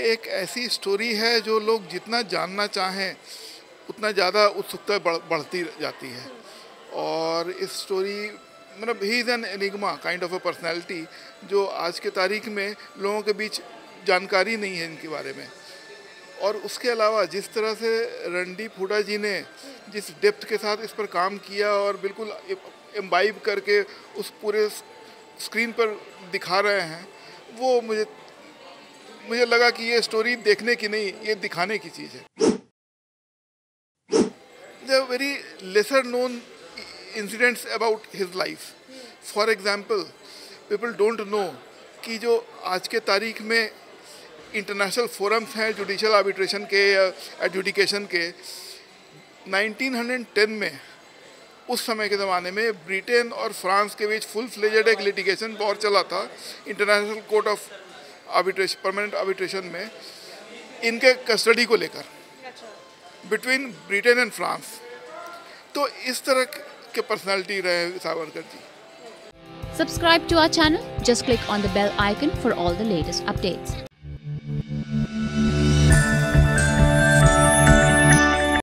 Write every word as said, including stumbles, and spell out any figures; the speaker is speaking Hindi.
एक ऐसी स्टोरी है जो लोग जितना जानना चाहें उतना ज़्यादा उत्सुकता बढ़, बढ़ती जाती है। और इस स्टोरी मतलब he is an enigma kind of a personality जो आज के तारीख में लोगों के बीच जानकारी नहीं है इनके बारे में। और उसके अलावा जिस तरह से रणदीप हुडा जी ने जिस डेप्थ के साथ इस पर काम किया और बिल्कुल एम्बाइब करके उस पूरे स्क्रीन पर दिखा रहे हैं, वो मुझे मुझे लगा कि ये स्टोरी देखने की नहीं, ये दिखाने की चीज़ है। There are very lesser known incidents about his life. For example, people don't know कि जो आज के तारीख में इंटरनेशनल फोरम्स हैं जुडिशल आर्बिट्रेशन के या एडजुडिकेशन के, नाइनटीन टेन में उस समय के ज़माने में ब्रिटेन और फ्रांस के बीच फुल फ्लेजेड एक लिटिगेशन वॉर चला था international court of arbitration permanent arbitration में इनके कस्टडी को लेकर बिटवीन ब्रिटेन एंड फ्रांस। तो इस तरह के पर्सनालिटी रहे Savarkar ji. Subscribe to our channel. Just click on the bell icon for all the latest updates.